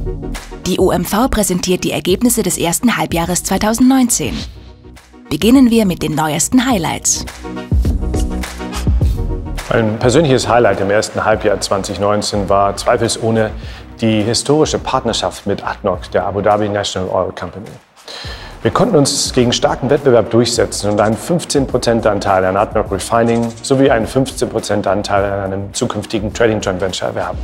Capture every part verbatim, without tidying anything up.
Die O M V präsentiert die Ergebnisse des ersten Halbjahres zweitausendneunzehn. Beginnen wir mit den neuesten Highlights. Ein persönliches Highlight im ersten Halbjahr zweitausendneunzehn war zweifelsohne die historische Partnerschaft mit A D N O C, der Abu Dhabi National Oil Company. Wir konnten uns gegen starken Wettbewerb durchsetzen und einen fünfzehn Prozent Anteil an A D N O C Refining sowie einen fünfzehn Prozent Anteil an einem zukünftigen Trading Joint Venture erwerben.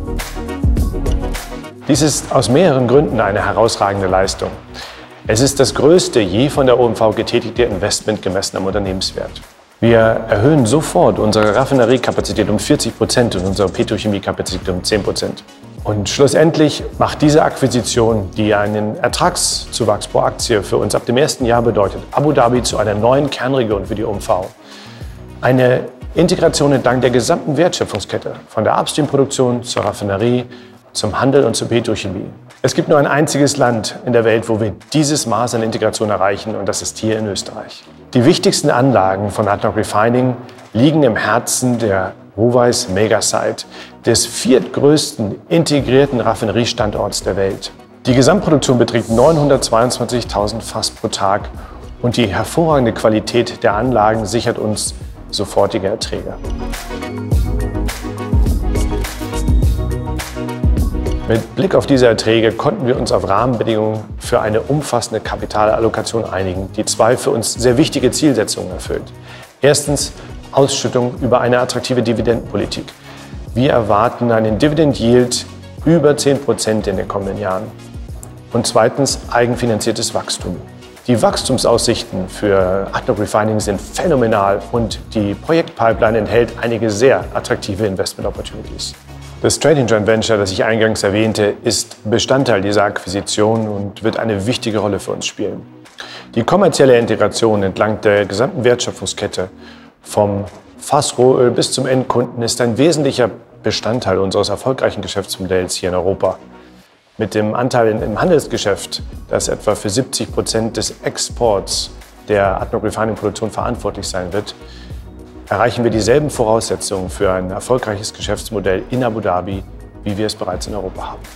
Dies ist aus mehreren Gründen eine herausragende Leistung. Es ist das größte je von der O M V getätigte Investment gemessen am Unternehmenswert. Wir erhöhen sofort unsere Raffineriekapazität um vierzig Prozent und unsere Petrochemiekapazität um zehn Prozent. Und schlussendlich macht diese Akquisition, die einen Ertragszuwachs pro Aktie für uns ab dem ersten Jahr bedeutet, Abu Dhabi zu einer neuen Kernregion für die O M V. Eine Integration entlang der gesamten Wertschöpfungskette, von der Upstream-Produktion zur Raffinerie, zum Handel und zur Petrochemie. Es gibt nur ein einziges Land in der Welt, wo wir dieses Maß an Integration erreichen, und das ist hier in Österreich. Die wichtigsten Anlagen von A D N O C Refining liegen im Herzen der Ruwais Megasite, des viertgrößten integrierten Raffineriestandorts der Welt. Die Gesamtproduktion beträgt neunhundertzweiundzwanzigtausend Fass pro Tag und die hervorragende Qualität der Anlagen sichert uns sofortige Erträge. Mit Blick auf diese Erträge konnten wir uns auf Rahmenbedingungen für eine umfassende Kapitalallokation einigen, die zwei für uns sehr wichtige Zielsetzungen erfüllt. Erstens Ausschüttung über eine attraktive Dividendenpolitik. Wir erwarten einen Dividend Yield über zehn Prozent in den kommenden Jahren. Und zweitens eigenfinanziertes Wachstum. Die Wachstumsaussichten für A D N O C Refining sind phänomenal und die Projektpipeline enthält einige sehr attraktive Investment Opportunities. Das Trading Joint Venture, das ich eingangs erwähnte, ist Bestandteil dieser Akquisition und wird eine wichtige Rolle für uns spielen. Die kommerzielle Integration entlang der gesamten Wertschöpfungskette vom Fassrohöl bis zum Endkunden ist ein wesentlicher Bestandteil unseres erfolgreichen Geschäftsmodells hier in Europa. Mit dem Anteil im Handelsgeschäft, das etwa für siebzig Prozent des Exports der A D N O C Refining Produktion verantwortlich sein wird, erreichen wir dieselben Voraussetzungen für ein erfolgreiches Geschäftsmodell in Abu Dhabi, wie wir es bereits in Europa haben.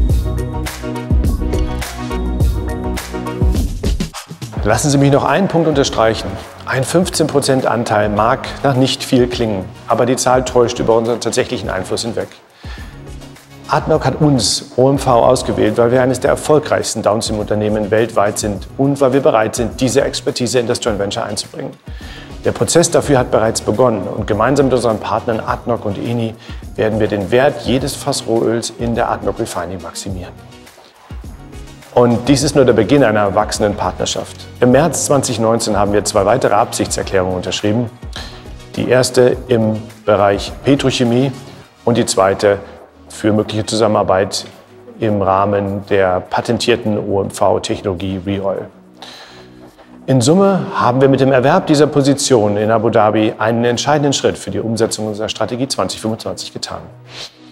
Lassen Sie mich noch einen Punkt unterstreichen. Ein fünfzehn Prozent Anteil mag nach nicht viel klingen, aber die Zahl täuscht über unseren tatsächlichen Einfluss hinweg. A D N O C hat uns, O M V, ausgewählt, weil wir eines der erfolgreichsten Downstream-Unternehmen weltweit sind und weil wir bereit sind, diese Expertise in das Joint Venture einzubringen. Der Prozess dafür hat bereits begonnen und gemeinsam mit unseren Partnern A D N O C und Eni werden wir den Wert jedes Fass Rohöls in der A D N O C Refining maximieren. Und dies ist nur der Beginn einer wachsenden Partnerschaft. Im März zweitausendneunzehn haben wir zwei weitere Absichtserklärungen unterschrieben. Die erste im Bereich Petrochemie und die zweite für mögliche Zusammenarbeit im Rahmen der patentierten O M V-Technologie ReOil. In Summe haben wir mit dem Erwerb dieser Position in Abu Dhabi einen entscheidenden Schritt für die Umsetzung unserer Strategie zweitausendfünfundzwanzig getan.